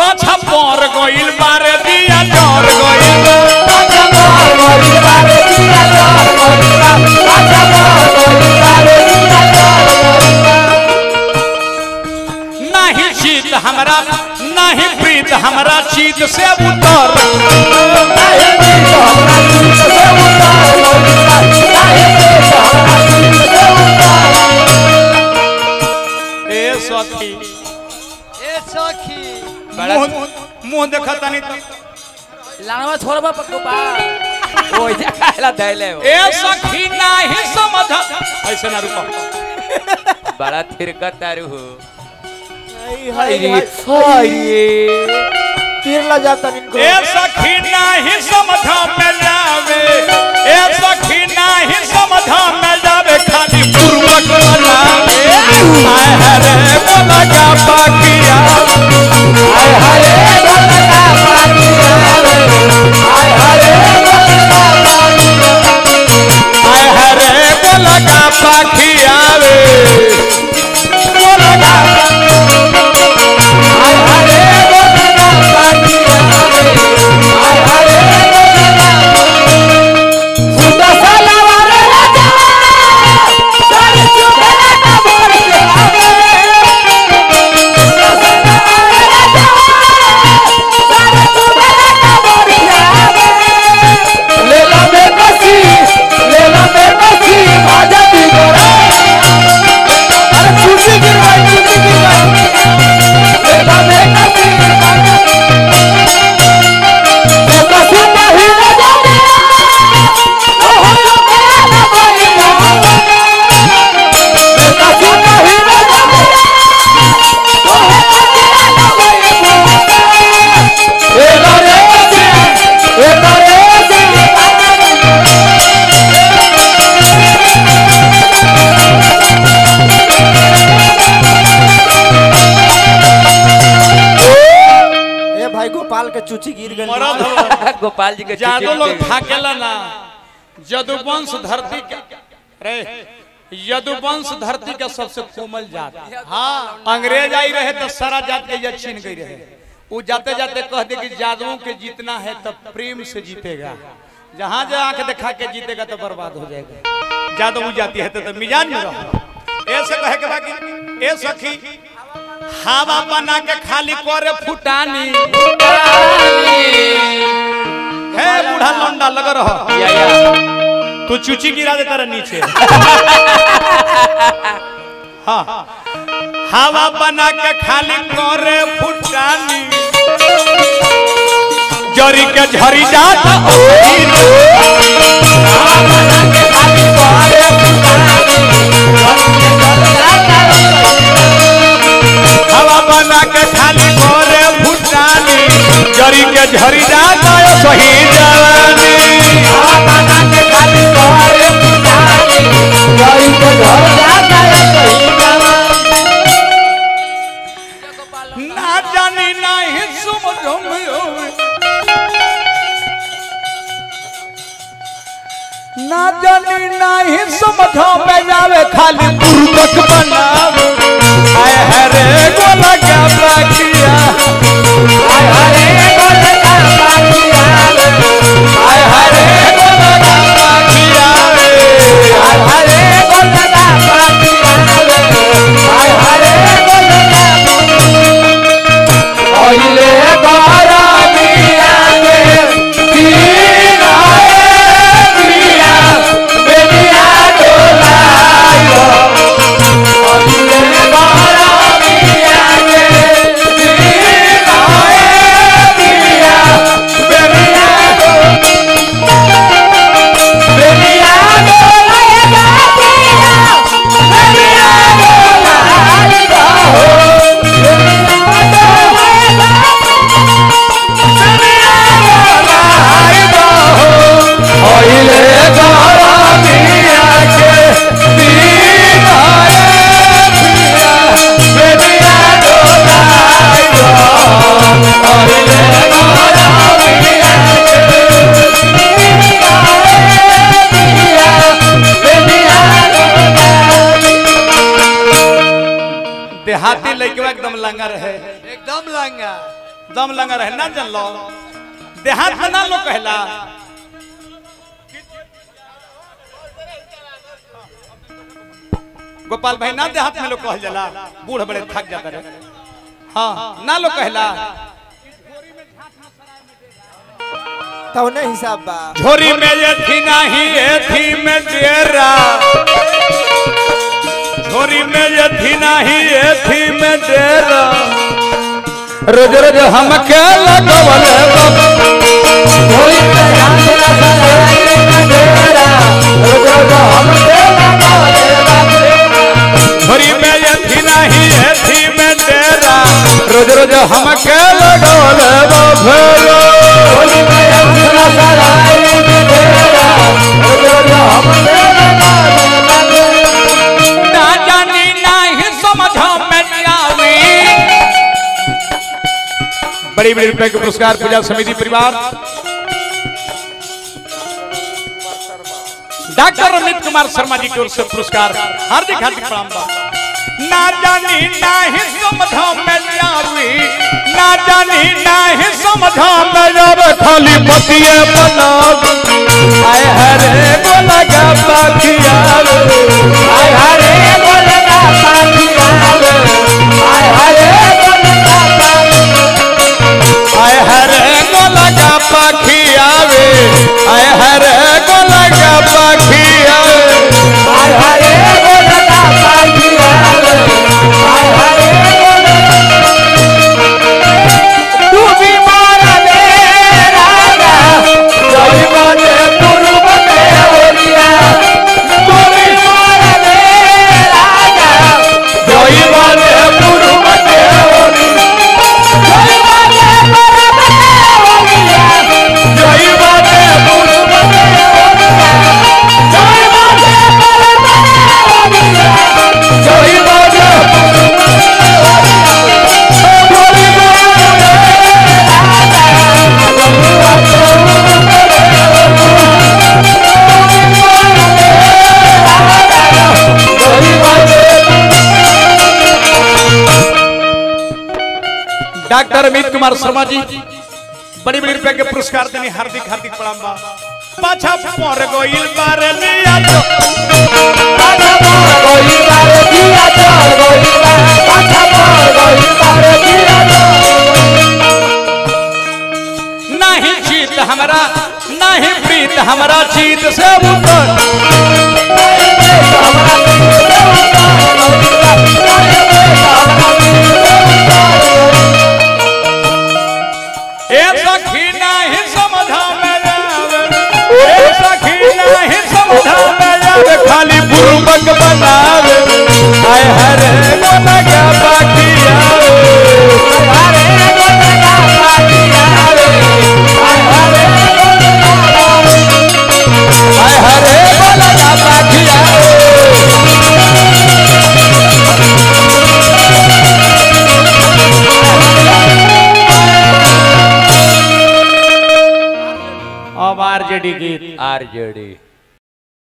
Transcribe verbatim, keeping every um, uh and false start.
पाछा पर गइल बारे दिया डर गइल पाछा पर गइल बारे दिया डर गइल पाछा पर गइल बारे दिया डर गइल नहीं जीत हमरा नहीं प्रीत हमरा चीत से उतर नहीं जीत हमरा चीत से उतर नहीं जीत हमरा चीत से उतर ए सखी ए सखी मुंह देखता नहीं तो लानवा छोड़बा पक्का ओइ देखाला दैले ए सखी नहीं समझ ऐसे ना रुको बड़ा थिरकत तारू हो हाय रे हाय रे तीर ला जाता इनको ए सखी नहीं समझ में जावे ए सखी नहीं समझ में जावे खाली पूर्वक बनावे आय हरे लगा पाकिया आय हरे लगा पाकिया आय हरे लगा पाकिया आय हरे लगा पाकिया वे लगा आय हरे लगा पाकिया आय हरे लगा सुदा सलावर राजा सारी चुभे ना बोल के आवे सुदा सलावर राजा सारी चुभे ना बोल के आवे लेला में बसी लेला में बसी आजा दी गोरा अरे खुशी की भाई खुशी की भाई लेला में बसी बसी नहीं ना जाने ओ हो यो मेरा ना भाई बसी नहीं ना जाने ओ हो मेरा ना भाई ए रे से ए रे से ए भाई गोपाल के चूची गिर गई मरद हो गोपाल जी के जादू लोग थाकेला ना यदुवंश धरती के रे यदुवंश धरती का सबसे कोमल जात हाँ अंग्रेज आई रहे तो सारा जात के ये छीन गई रहे वो जाते जाते कह दे कि जादुओं के जीतना है तब प्रेम से जीतेगा जहाँ जहाँ आंख दिखा के जीतेगा तो बर्बाद हो जाएगा जादू जाती है तो, तो मिजाज में रहो ऐसे कहे के बाकी ए सखी हवा बना के खाली करे फुटानी है बूढ़ा लौंडा लग रहा या या तू चूची गिरा देता रहा नीचे हाँ हवा बना के खाली करे फुटानी जरी के झरी जाता हवा बना के खाली करे फुटानी हवा बना के खाली करे फुटानी जरी के झरी जाता सही जवानी हवा बना के खाली करे फुटानी जरी के झरी जाता सही जवानी ना जानी नहीं समझो में ना जानी नहीं समझो में जावे खाली पूर्वक बनावे आय हरे गोला क्या बाकिया आय हरे गोला का बाकिया आय हरे गोला क्या बाकिया आय हरे गोला का बाकिया आय हरे गोला का ओइले बारा मिया के तीन आए मिया बेनिया डोलायो ओइले बारा मिया के तीन आए मिया बेनिया बेनिया डोलाएगा पिया बेनिया डोलाएगा हो बेनिया डोलाएगा बेनिया डोलाएगा हो ओइले बारा मिया के तीन आए पिया बेनिया डोलाएगा ओइले बारा मिया के तीन आए पिया बेनिया डोलाएगा देहाती लड़के एकदम लंगा रहे एकदम लंगा दम लगा रहे ना जन लो देहात में ना लो कहला गोपाल भाई ना देहात में लोग कह जाला बूढ़ बड़े थक जाता रहे हाँ ना लो कहला तो नहीं हिसाब बा झोरी में ये थी नहीं ये थी में डेरा झोरी में ये थी नहीं ये थी में डेरा रोज रोज हम के लगवल झोरी में झोरी में ये थी नहीं ये थी में डेरा रोज रोज हम के लगवल भेलो ना जानी नहीं समझ में आवी बड़ी बड़ी रुपए के पुरस्कार पूजा समिति परिवार डॉक्टर अमित कुमार शर्मा जी की ओर से पुरस्कार हार्दिक हार्दिक प्रणाम ना जानी नहीं समझ में आवी ना जानी नहीं समझ में आवे खाली पतिए बना आए हरे गोला का पाखिया आए हरे गोला का पाखिया आए हरे गोला का आए हरे गोला का पाखिया आए हरे गोला का पाखिया आए हरे गोला का पाखिया आए हरे तू भी मारा दे राजा जय बाजे पूर्व में ओरिया तू भी मारा दे राजा जय बाजे पूर्व में ओरिया जय बाजे पूर्व में ओरिया जय बाजे पूर्व में ओरिया जय बाजे पूर्व में ओरिया जय बाजे डॉक्टर अमित कुमार शर्मा जी बड़ी बड़ी रुपए के पुरस्कार देनी हार्दिक हार्दिक प्रणाम बा पाछा पर गोइल बार लिया तो पाछा पर गोइल बार लिया तो गोइल बार पाछा पर गोइल बार लिया तो नहीं जीत हमरा नहीं प्रीत हमरा जीत से ऊपर सखी नहीं समझा में सखी नहीं समझा में खाली बुर्बक बनावे आए हरे गोला का पाखिया हरे गोला का पाखिया आए हरे आए हरे गोला का पाखिया अब आरजेडी गीत आरजेडी